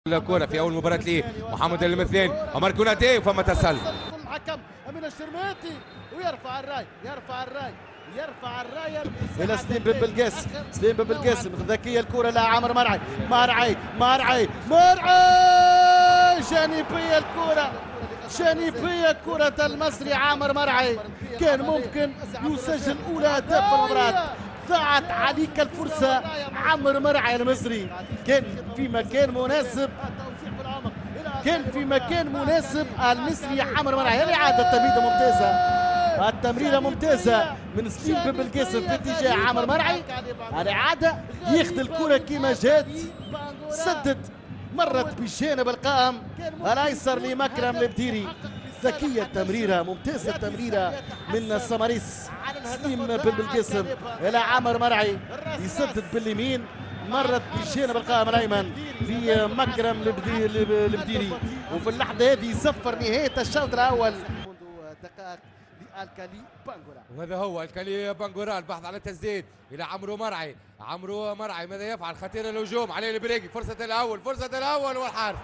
الكرة في أول مباراة ليه محمد المثلين عمر كوناتي فما تسلل الحكم من الشرميتي ويرفع الراي يرفع الراية الى سليم بن بلقيس. سليم بن بلقيس ذكية الكرة لعمر مرعي جانبية الكرة، جانبية كرة المصري عامر مرعي. كان ممكن يسجل أولى أهداف المباراة، ضاعت عليك الفرصة. عمر مرعي المصري كان في مكان مناسب، المصري عمر مرعي. هذه عادة تمريرة ممتازة، التمريرة ممتازة من سليم بن بلقيس في اتجاه عمر مرعي. هذه عادة ياخذ الكرة كيما جات، سدد مرت بجانب القائم الايسر لمكرم البديري. ذكية التمريرة، ممتازة التمريرة من السماريس. سليم بن بلقيس الى عمر مرعي يسدد باليمين، مرت بجانب القائم الايمن في مكرم البديري. وفي اللحظة هذه يصفر نهاية الشوط الاول. منذ دقائق للكالي بانغورا، وهذا هو الكالي بانغورا. البحث على التسديد الى عمرو مرعي ماذا يفعل؟ خطير الهجوم عليه البريكي. فرصة الأول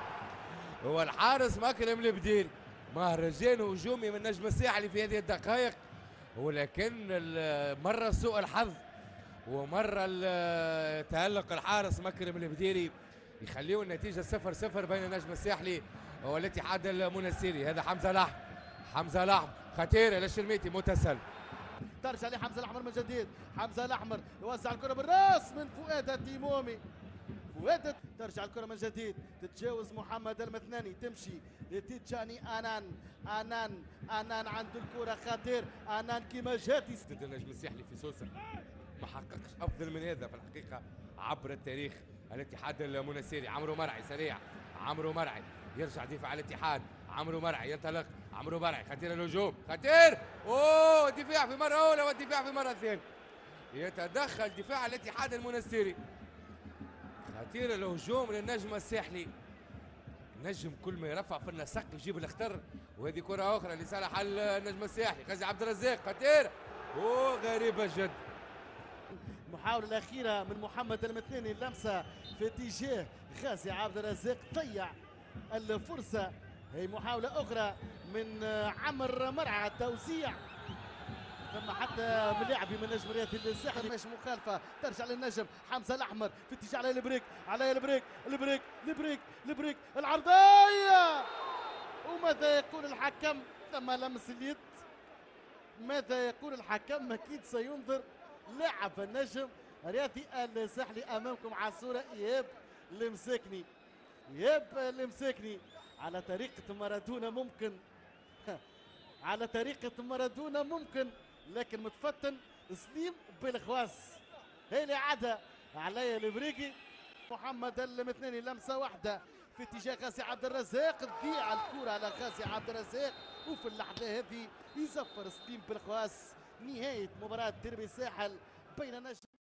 والحارس مكرم البديري. مهرجان هجومي من نجم الساحلي في هذه الدقائق، ولكن مرة سوء الحظ ومرة تألق الحارس مكرم البديري يخليه النتيجة 0-0 بين النجم الساحلي والاتحاد المنستيري. هذا حمزة لحم خطير الى الشرميتي متسل. ترجع لحمزة الأحمر من جديد. حمزة الأحمر يوزع الكرة بالراس من فؤاد التيمومي. ترجع الكرة من جديد، تتجاوز محمد المثناني، تمشي لتيتشاني أنان عنده الكرة خطير. أنان كيما جات ضد النجم الساحلي في سوسة ما حققش أفضل من هذا في الحقيقة عبر التاريخ. الاتحاد المنستيري عمرو مرعي سريع، عمرو مرعي يرجع دفاع الاتحاد. عمرو مرعي ينطلق، عمرو مرعي خطير الهجوم، خطير الدفاع في مرة أولى والدفاع في مرة ثانية. يتدخل دفاع الاتحاد المنستيري، خطير الهجوم للنجم الساحلي. نجم كل ما يرفع في النسق يجيب الاخطر. وهذه كرة أخرى لصالح النجم الساحلي. غازي عبد الرزاق خطير غريبة جدا. المحاولة الأخيرة من محمد المثناني، اللمسة في اتجاه غازي عبد الرزاق ضيع الفرصة. هي محاولة أخرى من عمر مرعى، التوزيع ثم حتى من لاعبي من نجم رياضي الساحل مش مخالفة. ترجع للنجم حمزة الأحمر في اتجاه على البريك العرضية. وماذا يقول الحكم؟ ثم لمس اليد. ماذا يقول الحكم؟ أكيد سينظر لاعب النجم الرياضي الساحلي امامكم على الصوره. ايهاب المساكني على طريقه مارادونا ممكن، لكن متفتن سليم بالخواص. هي اللي عادة علي البريكي. محمد المثناني لمسه واحده في اتجاه غازي عبد الرزاق، تضيع الكره على غازي عبد الرزاق. وفي اللحظه هذه يزفر سليم بالخواص. نهايه مباراه ديربي الساحل بين نجم